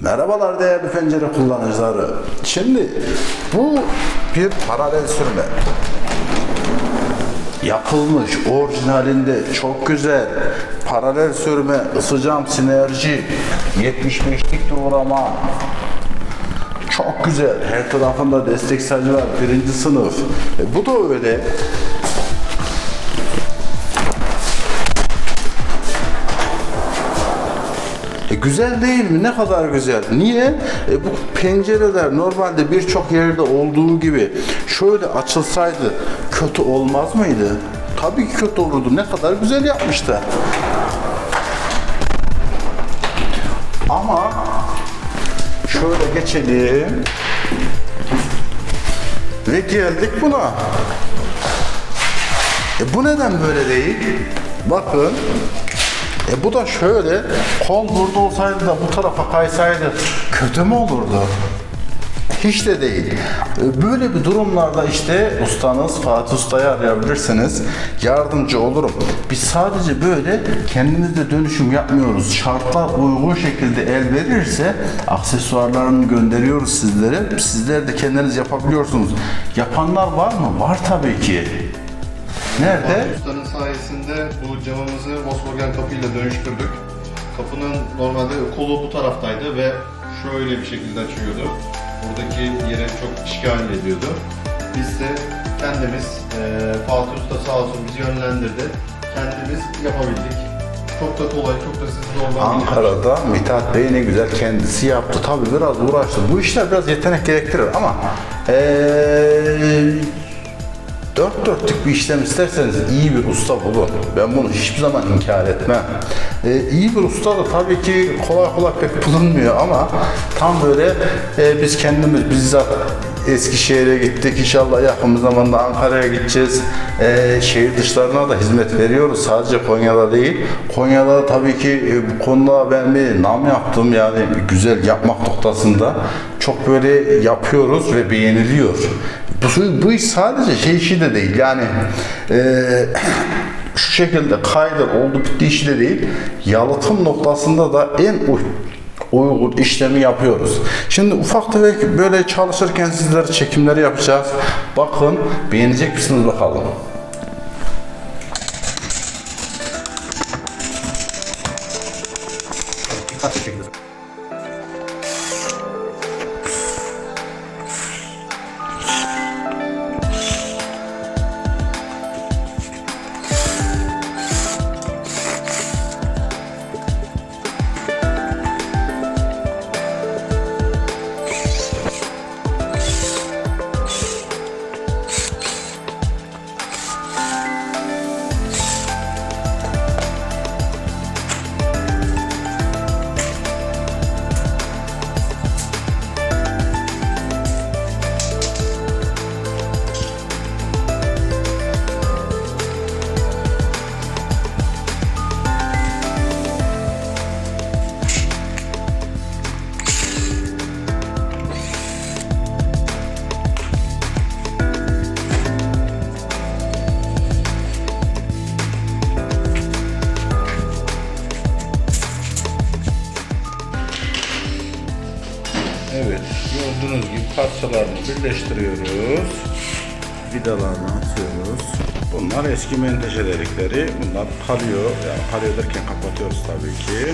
Merhabalar değerli pencere kullanıcıları. Şimdi bu bir paralel sürme. Yapılmış orijinalinde çok güzel paralel sürme, ısıcam sinerji, 75'lik doğrama. Çok güzel. Her tarafında destek sacı var. Birinci sınıf. Bu da öyle. Güzel değil mi? Ne kadar güzel. Niye? Bu pencereler normalde birçok yerde olduğu gibi şöyle açılsaydı kötü olmaz mıydı? Tabii ki kötü olurdu. Ne kadar güzel yapmışlar. Ama şöyle geçelim ve geldik buna. Bu neden böyle değil? Bakın. Bu da şöyle, kol burada olsaydı da bu tarafa kaysaydı kötü mü olurdu? Hiç de değil. Böyle bir durumlarda işte ustanız Fatih Usta'yı arayabilirsiniz. Yardımcı olurum. Biz sadece böyle kendimizde dönüşüm yapmıyoruz. Şartlar uygun şekilde el verirse aksesuarlarını gönderiyoruz sizlere. Sizler de kendiniz yapabiliyorsunuz. Yapanlar var mı? Var tabii ki. Nerede? Fatih Usta'nın sayesinde bu camımızı Volkswagen kapıyla dönüştürdük. Kapının normalde kolu bu taraftaydı ve şöyle bir şekilde açıyordu. Buradaki yere çok işgal ediyordu. Biz de kendimiz, Fatih Usta sağ olsun bizi yönlendirdi. Kendimiz yapabildik. Çok da kolay, çok da sizi zorlamadı. Ankara'da Mithat Bey ne güzel kendisi yaptı. Tabii biraz uğraştı. Bu işler biraz yetenek gerektirir ama dört dörtlük bir işlem isterseniz iyi bir usta bulun. Ben bunu hiçbir zaman inkar etmem. İyi bir usta da tabii ki kolay kolay pek bulunmuyor ama tam böyle biz kendimiz bizzat Eskişehir'e gittik. İnşallah yakın zamanda Ankara'ya gideceğiz. Şehir dışlarına da hizmet veriyoruz. Sadece Konya'da değil. Konya'da tabii ki bu konuda ben bir nam yaptım. Yani güzel yapmak noktasında çok böyle yapıyoruz ve beğeniliyor. Bu iş sadece şey işi de değil. Yani şu şekilde kaydır oldu bitti işi de değil. Yalıtım noktasında da en uygun işlemi yapıyoruz. Şimdi ufak tefek böyle çalışırken sizlere çekimleri yapacağız. Bakın beğenecek misiniz bakalım. Evet, gördüğünüz gibi parçalarını birleştiriyoruz. Vidalarını atıyoruz. Bunlar eski menteşe delikleri. Bunlar kalıyor. Yani kalıyor derken kapatıyoruz tabii ki.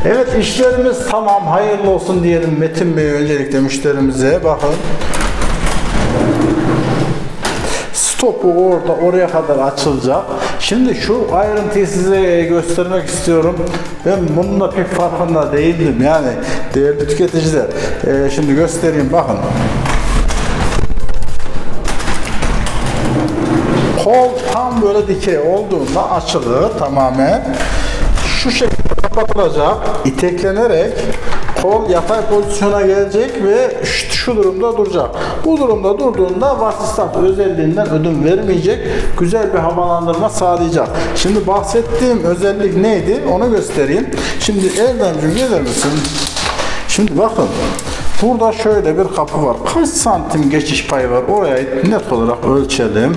Evet, işlerimiz tamam, hayırlı olsun diyelim Metin Bey öncelikle müşterimize. Bakın. Stopu oraya kadar açılacak. Şimdi şu ayrıntıyı size göstermek istiyorum. Ben bununla pek farkında değildim yani değerli tüketiciler. Şimdi göstereyim, bakın. Kol tam böyle dikey olduğunda açılır tamamen. Şu şekilde kapatılacak, iteklenerek kol yatay pozisyona gelecek ve şu durumda duracak. Bu durumda durduğunda vasistat özelliğinden ödün vermeyecek, güzel bir havalandırma sağlayacak. Şimdi bahsettiğim özellik neydi onu göstereyim. Şimdi Erdemciğim gelir misin? Şimdi bakın, burada şöyle bir kapı var. Kaç santim geçiş payı var? Orayı net olarak ölçelim.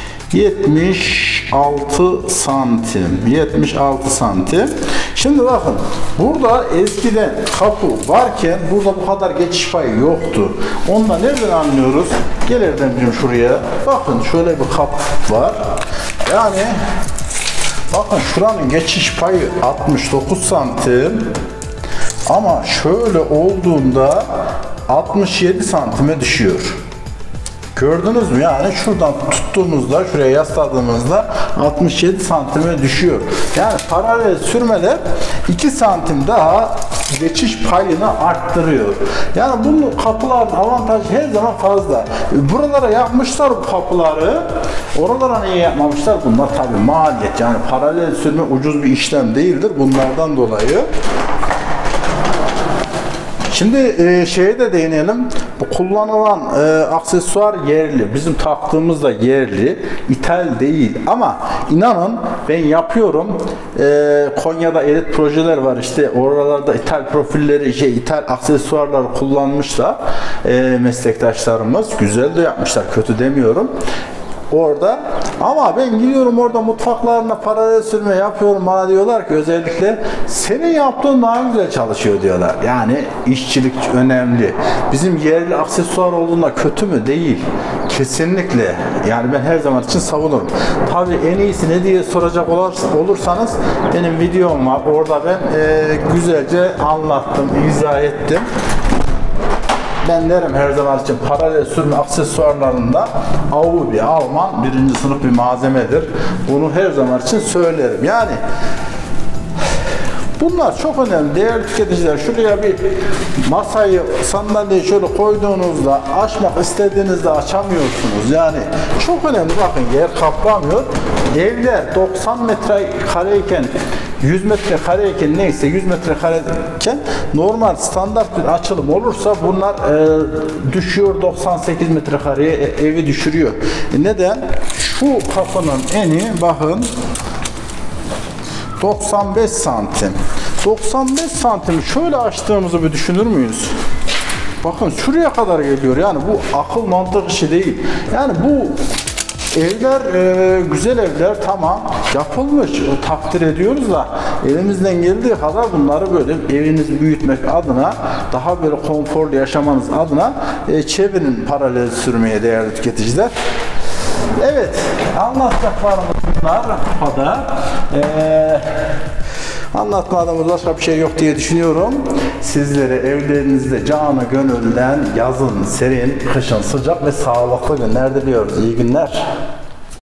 76 santim. 76 santim. Şimdi bakın, burada eskiden kapı varken burada bu kadar geçiş payı yoktu. Onu da nereden anlıyoruz? Gel Erdemciğim şuraya. Bakın şöyle bir kapı var. Yani bakın şuranın geçiş payı 69 santim. Ama şöyle olduğunda 67 santime düşüyor. Gördünüz mü? Yani şuradan tuttuğumuzda, şuraya yasladığımızda 67 santime düşüyor. Yani paralel sürmeler 2 santim daha geçiş payını arttırıyor. Yani bu kapıların avantajı her zaman fazla. Buralara yapmışlar bu kapıları. Oralara niye yapmamışlar? Bunlar tabii maliyet. Yani paralel sürme ucuz bir işlem değildir. Bunlardan dolayı. Şimdi şeye de değinelim. Bu kullanılan aksesuar yerli. Bizim taktığımız da yerli. İthal değil. Ama inanın ben yapıyorum. Konya'da elit projeler var. İşte oralarda ithal profilleri, ithal aksesuarlar kullanmışlar. Meslektaşlarımız. Güzel de yapmışlar. Kötü demiyorum. Orada ama ben gidiyorum orada mutfaklarına paralel sürme yapıyorum, bana diyorlar ki özellikle senin yaptığın daha güzel çalışıyor diyorlar. Yani işçilik önemli. Bizim yerli aksesuar olduğunda kötü mü? Değil. Kesinlikle. Yani ben her zaman için savunurum. Tabii en iyisi ne diye soracak olursanız benim videom var. Orada ben güzelce anlattım, izah ettim. Ben derim her zaman için paralel sürme aksesuarlarında Audi Alman birinci sınıf bir malzemedir. Bunu her zaman için söylerim. Yani bunlar çok önemli değerli tüketiciler. Şuraya bir masayı, sandalyeyi şöyle koyduğunuzda açmak istediğinizde açamıyorsunuz. Yani çok önemli. Bakın yer kaplamıyor. Evler 90 metrekareyken 100 metrekareyken neyse 100 metrekareyken normal standart bir açılım olursa bunlar düşüyor 98 metrekareye evi düşürüyor. Neden? Şu kapının eni bakın 95 santim. 95 santim şöyle açtığımızı bir düşünür müyüz? Bakın şuraya kadar geliyor. Yani bu akıl mantık işi değil. Yani bu evler güzel evler, tamam yapılmış, takdir ediyoruz da elimizden geldiği kadar bunları böyle evinizi büyütmek adına, daha böyle konforlu yaşamanız adına çevirin paralel sürmeye değerli tüketiciler. Evet, anlatacaklarımız bunlar kadar. Anlatmadığımız başka bir şey yok diye düşünüyorum. Sizlere evlerinizde canı gönülden yazın serin, kışın sıcak ve sağlıklı günler diliyoruz. İyi günler.